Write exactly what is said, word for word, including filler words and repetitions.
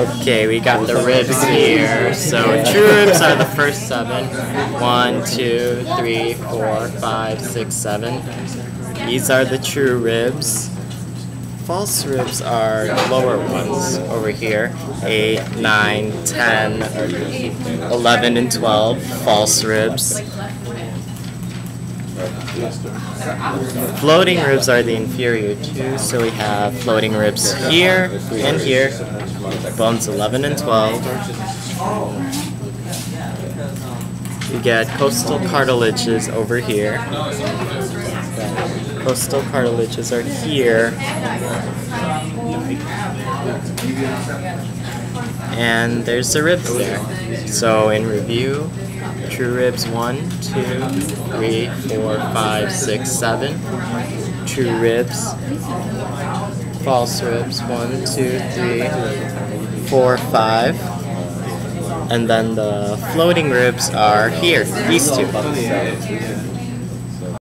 Okay, we got the ribs here. So true ribs are the first seven. One, two, three, four, five, six, seven. These are the true ribs. False ribs are the lower ones over here. eight, nine, ten, eleven, and twelve. False ribs. Floating ribs are the inferior two, so we have floating ribs here and here. Bones eleven and twelve. We get costal cartilages over here. Costal cartilages are here. And there's the ribs there. So in review, true ribs one, two, three, four, five, six, seven. True ribs. False ribs one, two, three, four, five. And then the floating ribs are here, these two.